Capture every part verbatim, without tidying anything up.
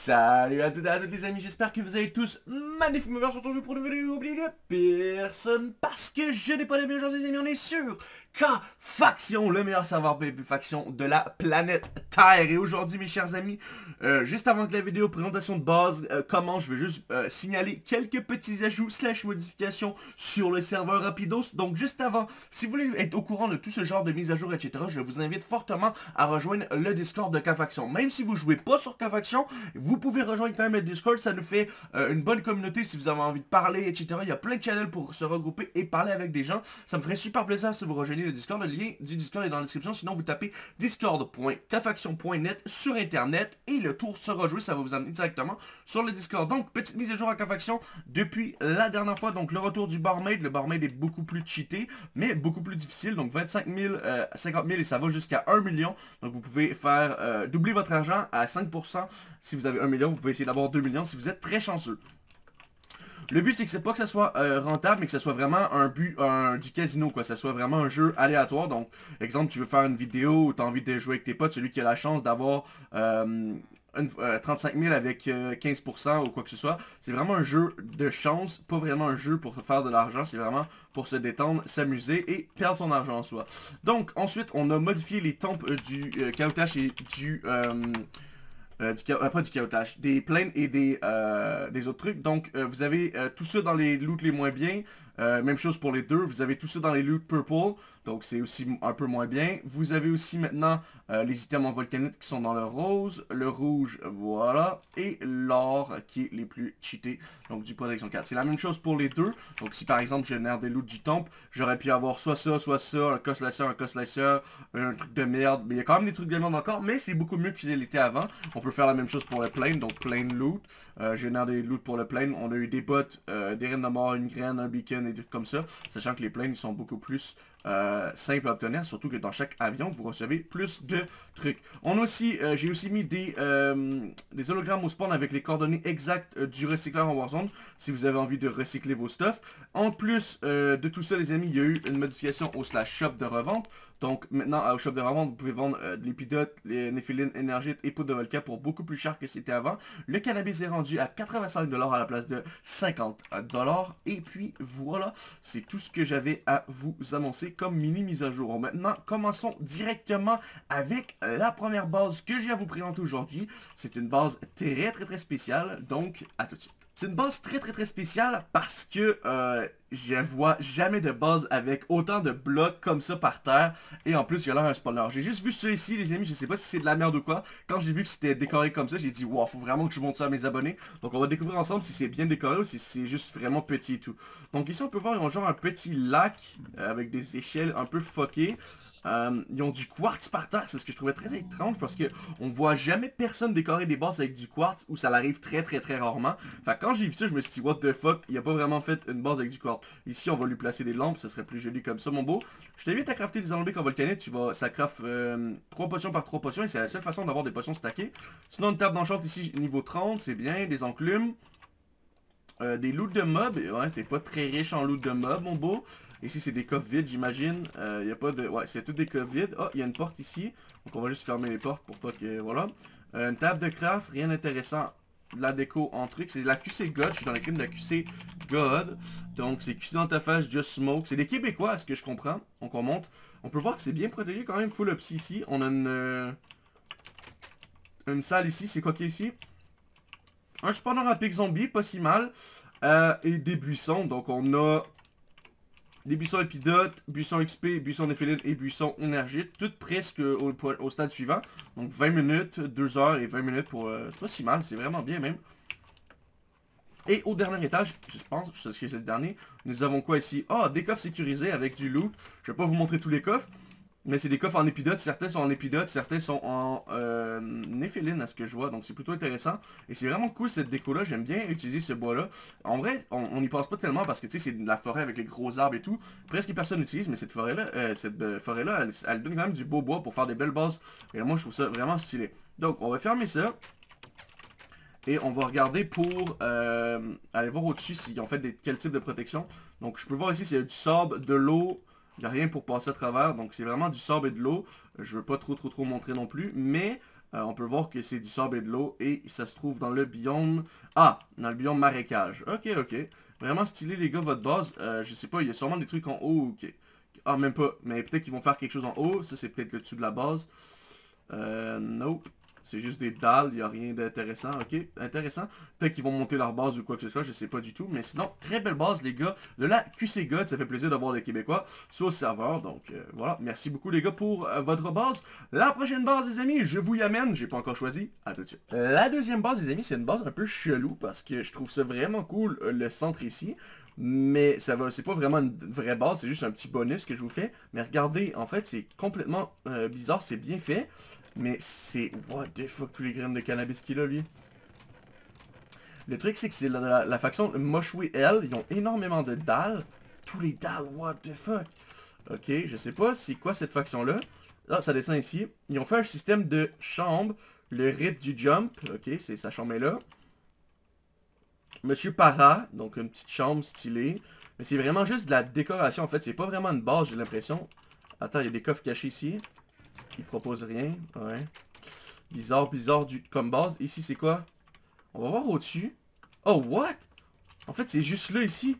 Salut à toutes et à toutes les amis, j'espère que vous allez tous magnifiquement bien. On se retrouve pour une vidéo oubliée de personne parce que je n'ai pas les meilleurs aujourd'hui les amis, on est sûr K-Faction, le meilleur serveur P V P faction de la planète Terre. Et aujourd'hui mes chers amis, euh, juste avant que la vidéo présentation de base euh, commence, je vais juste euh, signaler quelques petits ajouts slash modifications sur le serveur Rapidos. Donc juste avant, si vous voulez être au courant de tout ce genre de mise à jour, et cetera, je vous invite fortement à rejoindre le Discord de K-Faction. Même si vous jouez pas sur K-Faction, vous pouvez rejoindre quand même le Discord, ça nous fait euh, une bonne communauté si vous avez envie de parler, et cetera. Il y a plein de channels pour se regrouper et parler avec des gens. Ça me ferait super plaisir si vous rejoignez le Discord. Le lien du Discord est dans la description. Sinon, vous tapez discord point k faction point net sur Internet et le tour sera joué. Ça va vous amener directement sur le Discord. Donc, petite mise à jour à K-Faction depuis la dernière fois. Donc, le retour du barmaid. Le barmaid est beaucoup plus cheaté, mais beaucoup plus difficile. Donc, vingt-cinq mille, euh, cinquante mille et ça va jusqu'à un million. Donc, vous pouvez faire euh, doubler votre argent à cinq pour cent. Si vous avez un million, vous pouvez essayer d'avoir deux millions si vous êtes très chanceux. Le but, c'est que c'est pas que ça soit euh, rentable, mais que ça soit vraiment un but un, du casino, quoi. Ça soit vraiment un jeu aléatoire. Donc, exemple, tu veux faire une vidéo où tu as envie de jouer avec tes potes, celui qui a la chance d'avoir euh, euh, trente-cinq mille avec euh, quinze pour cent ou quoi que ce soit. C'est vraiment un jeu de chance, pas vraiment un jeu pour faire de l'argent. C'est vraiment pour se détendre, s'amuser et perdre son argent en soi. Donc, ensuite, on a modifié les tempes euh, du euh, caoutchouc et du... Euh, Euh, du, euh, pas du caoutchouc, des plaines et des, euh, des autres trucs. Donc, euh, vous avez euh, tout ça dans les loots les moins bien. Euh, même chose pour les deux. Vous avez tout ça dans les loots purple. Donc, c'est aussi un peu moins bien. Vous avez aussi maintenant euh, les items en volcanite qui sont dans le rose, le rouge, voilà. Et l'or qui est les plus cheatés. Donc, du protection quatre. C'est la même chose pour les deux. Donc, si par exemple, je génère des loots du temple, j'aurais pu avoir soit ça, soit ça, un coslicer, un coslicer, un truc de merde. Mais il y a quand même des trucs de merde encore. Mais c'est beaucoup mieux qu'ils l'étaient avant. On peut faire la même chose pour le plane. Donc, plane loot. Euh, génère des loots pour le plane. On a eu des bots, euh, des reines de mort, une graine, un beacon et des trucs comme ça. Sachant que les planes, ils sont beaucoup plus... Euh, simple à obtenir, surtout que dans chaque avion vous recevez plus de trucs. On a aussi, euh, j'ai aussi mis des, euh, des hologrammes au spawn avec les coordonnées exactes euh, du recycleur en Warzone, si vous avez envie de recycler vos stuff. En plus euh, de tout ça les amis, il y a eu une modification au slash shop de revente. Donc maintenant au shop de revente vous pouvez vendre euh, de l'épidote, les néphilines, énergite et poudre de volcan pour beaucoup plus cher que c'était avant. Le cannabis est rendu à quatre-vingt-cinq dollars à la place de cinquante dollars. Et puis voilà, c'est tout ce que j'avais à vous annoncer comme mini mise à jour. Maintenant, commençons directement avec la première base que j'ai à vous présenter aujourd'hui. C'est une base très très très spéciale, donc à tout de suite. C'est une base très très très spéciale parce que euh, je vois jamais de base avec autant de blocs comme ça par terre. Et en plus, il y a l'air un spawner. J'ai juste vu ça ici, les amis. Je sais pas si c'est de la merde ou quoi. Quand j'ai vu que c'était décoré comme ça, j'ai dit, wow, faut vraiment que je montre ça à mes abonnés. Donc, on va découvrir ensemble si c'est bien décoré ou si c'est juste vraiment petit et tout. Donc, ici, on peut voir, ils ont genre un petit lac euh, avec des échelles un peu fuckées. Euh, ils ont du quartz par terre, c'est ce que je trouvais très étrange parce que on voit jamais personne décorer des bases avec du quartz ou ça l'arrive très très très rarement. Enfin quand j'ai vu ça je me suis dit what the fuck, il a pas vraiment fait une base avec du quartz. Ici on va lui placer des lampes, ça serait plus joli comme ça mon beau. Je t'invite à crafter des enlever en volcanite, tu vas, ça craft euh, trois potions par trois potions et c'est la seule façon d'avoir des potions stackées. Sinon une table d'enchant ici niveau trente, c'est bien, des enclumes. Euh, des loots de mobs, ouais, t'es pas très riche en loot de mobs, mon beau. Ici, c'est des coffres vides, j'imagine. Il euh, n'y a pas de... Ouais, c'est tout des coffres vides. Ah, oh, il y a une porte ici. Donc, on va juste fermer les portes pour pas que... Voilà. Euh, une table de craft, rien d'intéressant. De la déco en truc. C'est la Q C God. Je suis dans l'équipe de la Q C God. Donc, c'est Q C dans ta face, Just Smoke. C'est des Québécois, à ce que je comprends. Donc, on monte. On peut voir que c'est bien protégé quand même. Full up ici. On a une... Euh, une salle ici. C'est quoi qui est ici? Un spawner à pic zombie, pas si mal. Euh, et des buissons. Donc, on a... des buissons épidotes, buissons X P, buissons néphiline et buissons énergite, toutes presque au, au stade suivant. Donc vingt minutes, deux heures et vingt minutes pour... Euh, c'est pas si mal, c'est vraiment bien même. Et au dernier étage, je pense, je sais que c'est le dernier, nous avons quoi ici? Ah, oh, des coffres sécurisés avec du loot. Je vais pas vous montrer tous les coffres. Mais c'est des coffres en épidote, certains sont en épidote, certains sont en euh, néphiline à ce que je vois, donc c'est plutôt intéressant. Et c'est vraiment cool cette déco là, j'aime bien utiliser ce bois là. En vrai, on n'y pense pas tellement parce que tu sais c'est de la forêt avec les gros arbres et tout. Presque personne n'utilise, mais cette forêt là, euh, cette euh, forêt là, elle, elle donne quand même du beau bois pour faire des belles bases. Et moi je trouve ça vraiment stylé. Donc on va fermer ça. Et on va regarder pour euh, aller voir au-dessus s'ils ont fait des, quel type de protection. Donc je peux voir ici s'il y a du sable, de l'eau. Il n'y a rien pour passer à travers, donc c'est vraiment du sable et de l'eau. Je veux pas trop trop trop montrer non plus, mais Euh, on peut voir que c'est du sable et de l'eau et ça se trouve dans le biome... Ah, dans le biome marécage. Ok, ok. Vraiment stylé les gars, votre base. Euh, je sais pas, il y a sûrement des trucs en haut. Ok. Ah, même pas. Mais peut-être qu'ils vont faire quelque chose en haut. Ça, c'est peut-être le dessus de la base. Euh, nope. C'est juste des dalles, il n'y a rien d'intéressant, ok, intéressant. Peut-être qu'ils vont monter leur base ou quoi que ce soit, je sais pas du tout. Mais sinon, très belle base les gars, de la Q C God, ça fait plaisir d'avoir des Québécois sur le serveur. Donc euh, voilà, merci beaucoup les gars pour euh, votre base. La prochaine base les amis, je vous y amène, j'ai pas encore choisi, à tout de suite. La deuxième base les amis, c'est une base un peu chelou parce que je trouve ça vraiment cool, euh, le centre ici. Mais ça va, c'est pas vraiment une vraie base, c'est juste un petit bonus que je vous fais. Mais regardez, en fait, c'est complètement euh, bizarre, c'est bien fait. Mais c'est... What the fuck, tous les graines de cannabis qu'il a, lui. Le truc, c'est que c'est la, la, la faction Moshwe L. Ils ont énormément de dalles. Tous les dalles, what the fuck. Ok, je sais pas c'est quoi cette faction-là. Là, ça descend ici. Ils ont fait un système de chambre. Le rip du jump. Ok, c'est sa chambre est là. Monsieur Para. Donc, une petite chambre stylée. Mais c'est vraiment juste de la décoration, en fait. C'est pas vraiment une base, j'ai l'impression. Attends, il y a des coffres cachés ici. Il propose rien, ouais. Bizarre, bizarre du comme base. Ici, c'est quoi? On va voir au-dessus. Oh, what? En fait, c'est juste là, ici.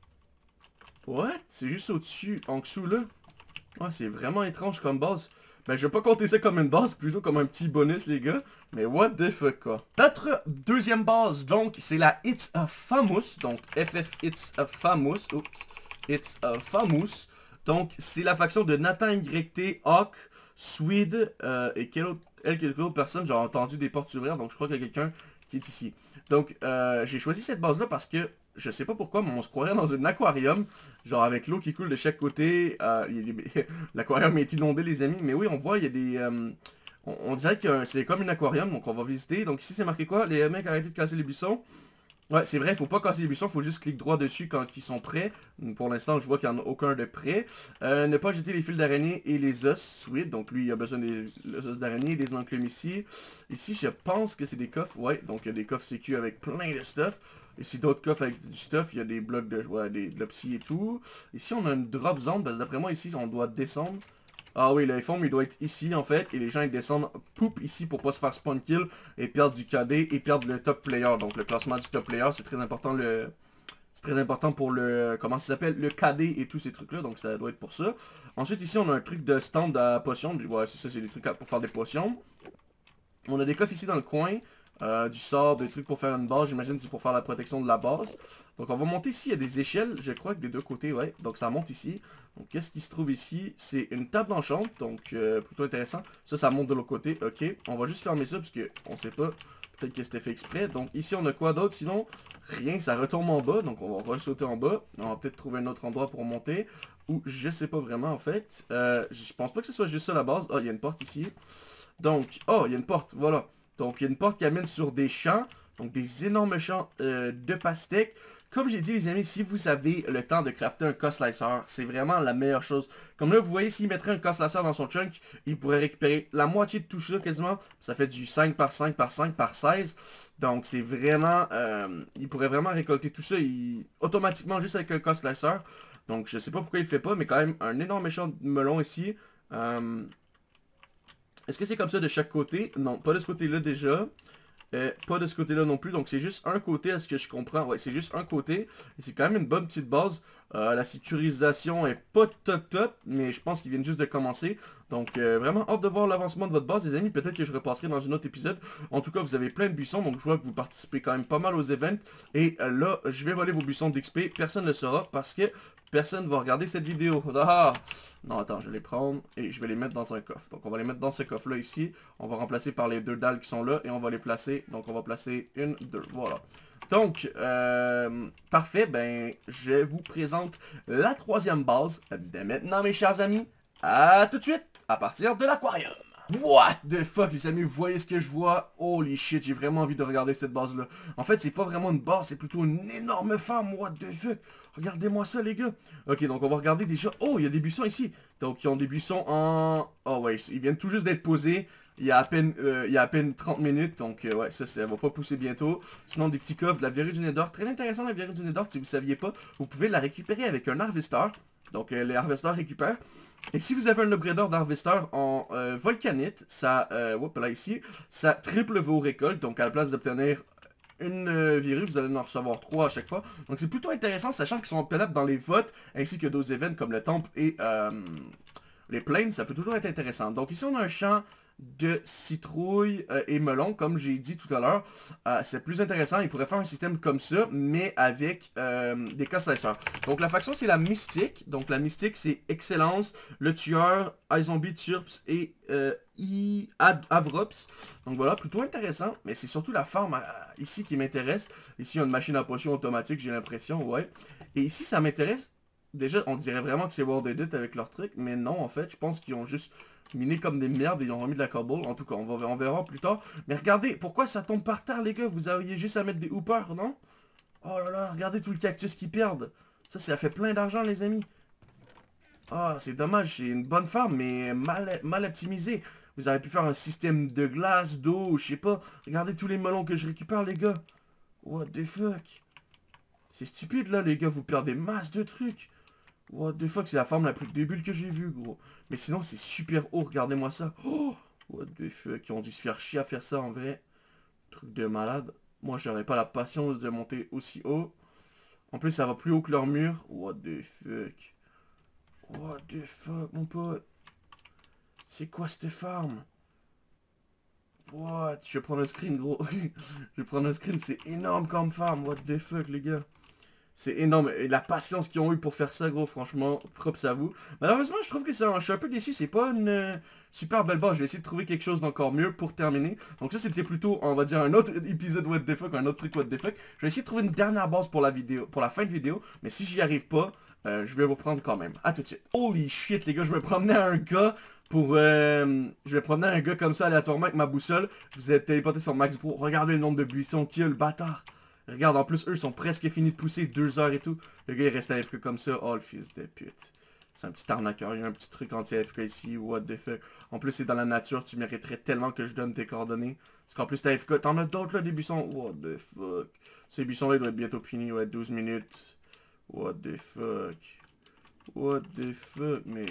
What? C'est juste au-dessus, en dessous, là. Ah, c'est vraiment étrange comme base. Ben, je vais pas compter ça comme une base, plutôt comme un petit bonus, les gars. Mais what the fuck, quoi. Notre deuxième base, donc, c'est la It's a Famous. Donc, F F It's a Famous. Oups. It's a Famous. Donc, c'est la faction de Nathan Y T, Hawk, Swede euh, et quelle autre, elle, quelques autres personnes. J'ai entendu des portes s'ouvrir, donc je crois qu'il y a quelqu'un qui est ici. Donc, euh, j'ai choisi cette base-là parce que je sais pas pourquoi, mais on se croirait dans un aquarium, genre avec l'eau qui coule de chaque côté. Euh, L'aquarium est inondé, les amis. Mais oui, on voit, il y a des... Euh, on, on dirait que c'est comme un aquarium, donc on va visiter. Donc ici, c'est marqué quoi? Les mecs, arrêtez de casser les buissons. Ouais, c'est vrai, il faut pas casser les buissons, il faut juste cliquer droit dessus quand ils sont prêts. Pour l'instant, je vois qu'il n'y en a aucun de prêt. Euh, ne pas jeter les fils d'araignée et les os, sweet. Donc lui, il a besoin des os d'araignée, des enclumes ici. Ici, je pense que c'est des coffres, ouais. Donc il y a des coffres sécu avec plein de stuff. Ici, d'autres coffres avec du stuff, il y a des blocs de, ouais, des, de l'opsie et tout. Ici, on a une drop zone, parce que d'après moi, ici, on doit descendre. Ah oui, le form il doit être ici en fait, et les gens ils descendent poup ici pour pas se faire spawn kill et perdre du K D et perdre le top player. Donc le classement du top player, c'est très important le... C'est très important pour le... Comment ça s'appelle? Le K D et tous ces trucs là, donc ça doit être pour ça. Ensuite ici on a un truc de stand à potions, ouais c'est ça, c'est des trucs pour faire des potions. On a des coffres ici dans le coin. Euh, du sort, des trucs pour faire une base, j'imagine que c'est pour faire la protection de la base. Donc on va monter ici, il y a des échelles, je crois que des deux côtés, ouais. Donc ça monte ici. Donc qu'est-ce qui se trouve ici? C'est une table d'enchant, donc euh, plutôt intéressant. Ça, ça monte de l'autre côté, ok. On va juste fermer ça parce que on sait pas, peut-être que c'était fait exprès. Donc ici on a quoi d'autre? Sinon, rien, ça retombe en bas, donc on va ressauter en bas. On va peut-être trouver un autre endroit pour monter. Ou je sais pas vraiment en fait. Euh, je pense pas que ce soit juste ça la base. Ah, il y a une porte ici. Donc, oh, il y a une porte, voilà. Donc, il y a une porte qui amène sur des champs. Donc, des énormes champs euh, de pastèques. Comme j'ai dit, les amis, si vous avez le temps de crafter un co-slicer, c'est vraiment la meilleure chose. Comme là, vous voyez, s'il mettrait un co-slicer dans son chunk, il pourrait récupérer la moitié de tout ça, quasiment. Ça fait du cinq par cinq par cinq par seize. Donc, c'est vraiment... Euh, il pourrait vraiment récolter tout ça il, automatiquement, juste avec un co-slicer. Donc, je sais pas pourquoi il le fait pas, mais quand même, un énorme champ de melon ici. Euh... Est-ce que c'est comme ça de chaque côté? Non, pas de ce côté-là déjà. Euh, pas de ce côté-là non plus. Donc c'est juste un côté à ce que je comprends. Ouais, c'est juste un côté. Et c'est quand même une bonne petite base. Euh, la sécurisation est pas top top. Mais je pense qu'ils viennent juste de commencer. Donc euh, vraiment hâte de voir l'avancement de votre base, les amis. Peut-être que je repasserai dans un autre épisode. En tout cas, vous avez plein de buissons. Donc je vois que vous participez quand même pas mal aux events. Et euh, là, je vais voler vos buissons d'X P. Personne ne le saura parce que personne va regarder cette vidéo. Ah! Non, attends, je vais les prendre et je vais les mettre dans un coffre. Donc, on va les mettre dans ce coffre-là ici. On va remplacer par les deux dalles qui sont là et on va les placer. Donc, on va placer une, deux, voilà. Donc, euh, parfait, ben, je vous présente la troisième base de maintenant, mes chers amis. À tout de suite, à partir de l'aquarium. What the fuck, les amis, vous voyez ce que je vois? Holy shit, j'ai vraiment envie de regarder cette base-là. En fait, c'est pas vraiment une base, c'est plutôt une énorme femme. What the fuck? Regardez-moi ça, les gars. Ok, donc on va regarder déjà... Oh, il y a des buissons ici. Donc, ils ont des buissons en... Oh, ouais, ils viennent tout juste d'être posés. Il y a à peine, euh, il y a à peine trente minutes. Donc, euh, ouais, ça, ça va pas pousser bientôt. Sinon, des petits coffres, de la verrue du Nether. Très intéressant, la verrue du Nether, si vous saviez pas. Vous pouvez la récupérer avec un harvester. Donc euh, les harvesters récupèrent. Et si vous avez un upgrader d'harvester en euh, volcanite, ça, euh, hop, là ici, ça triple vos récoltes. Donc à la place d'obtenir une euh, virée, vous allez en recevoir trois à chaque fois. Donc c'est plutôt intéressant, sachant qu'ils sont obtenables dans les votes, ainsi que d'autres événements comme le temple et euh, les plaines, ça peut toujours être intéressant. Donc ici on a un champ de citrouille euh, et melon, comme j'ai dit tout à l'heure. Euh, c'est plus intéressant, il pourrait faire un système comme ça, mais avec euh, des cossesseurs. Donc la faction c'est la mystique. Donc la mystique c'est Excellence, le tueur, iZombie, Turps et euh, I Ad Avrops. Donc voilà, plutôt intéressant, mais c'est surtout la forme euh, ici qui m'intéresse. Ici il y a une machine à potion automatique, j'ai l'impression, ouais. Et ici ça m'intéresse. Déjà, on dirait vraiment que c'est World Edit avec leur truc, mais non, en fait, je pense qu'ils ont juste miné comme des merdes et ils ont remis de la cobble. En tout cas, on, va, on verra plus tard. Mais regardez, pourquoi ça tombe par terre, les gars? Vous auriez juste à mettre des hoopers, non? Oh là là, regardez tout le cactus qu'ils perdent. Ça, ça fait plein d'argent, les amis. Ah, c'est dommage, c'est une bonne farm, mais mal, mal optimisée. Vous auriez pu faire un système de glace, d'eau, je sais pas. Regardez tous les melons que je récupère, les gars. What the fuck? C'est stupide, là, les gars, vous perdez masse de trucs. What the fuck, c'est la forme la plus débile que j'ai vue, gros. Mais sinon, c'est super haut, regardez-moi ça. Oh, what the fuck, ils ont dû se faire chier à faire ça, en vrai. Truc de malade. Moi, j'aurais pas la patience de monter aussi haut. En plus, ça va plus haut que leur mur. What the fuck. What the fuck, mon pote. C'est quoi cette farm? What? Je vais prendre un screen, gros. Je vais prendre un screen, c'est énorme comme farm. What the fuck, les gars. C'est énorme. Et la patience qu'ils ont eu pour faire ça, gros, franchement, props à vous. Malheureusement, je trouve que ça, je suis un peu déçu. C'est pas une euh, super belle base. Je vais essayer de trouver quelque chose d'encore mieux pour terminer. Donc ça, c'était plutôt, on va dire, un autre épisode What the fuck, un autre truc What the fuck. Je vais essayer de trouver une dernière base pour la vidéo, pour la fin de vidéo. Mais si j'y arrive pas, euh, je vais vous prendre quand même. À tout de suite. Holy shit, les gars, je me promenais à un gars pour... Euh, je vais promener un gars comme ça aléatoirement avec ma boussole. Vous êtes téléporté sur Max Pro. Regardez le nombre de buissons qu'il y a, le bâtard. Regarde, en plus, eux sont presque finis de pousser, deux heures et tout. Le gars, il reste à F K comme ça. Oh, le fils de pute. C'est un petit arnaqueur. Il y a un petit truc anti-F K ici. What the fuck. En plus, c'est dans la nature. Tu mériterais tellement que je donne tes coordonnées. Parce qu'en plus, t'as F K. T'en as d'autres, là, des buissons. What the fuck. Ces buissons-là, ils doivent être bientôt finis. Ouais, douze minutes. What the fuck. What the fuck, mec.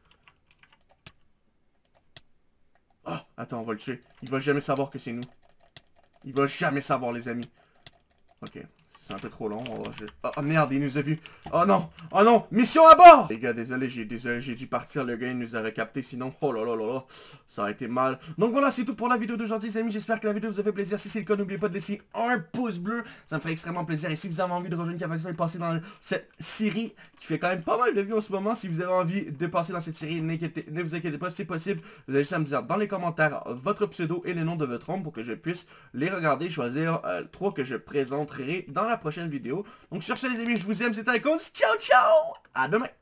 Oh, attends, on va le tuer. Il va jamais savoir que c'est nous. Il va jamais savoir, les amis. Ok, c'est un peu trop long. Oh, je... oh, oh merde, il nous a vus. Oh non, oh non, mission à bord! Les gars, désolé, j'ai désolé, j'ai dû partir. Le gars, il nous aurait capté. Sinon, oh là là là là, ça aurait été mal. Donc voilà, c'est tout pour la vidéo d'aujourd'hui, les amis. J'espère que la vidéo vous a fait plaisir. Si c'est le cas, n'oubliez pas de laisser un pouce bleu. Ça me ferait extrêmement plaisir. Et si vous avez envie de rejoindre Cavaxon et passer dans cette série qui fait quand même pas mal de vues en ce moment, si vous avez envie de passer dans cette série, ne vous inquiétez pas, c'est possible. Vous avez juste à me dire dans les commentaires votre pseudo et les noms de votre homme pour que je puisse les regarder et choisir euh, trois que je présenterai dans la prochaine vidéo. Donc sur ce, les amis, je vous aime. C'était Icons. Ciao, ciao! À demain!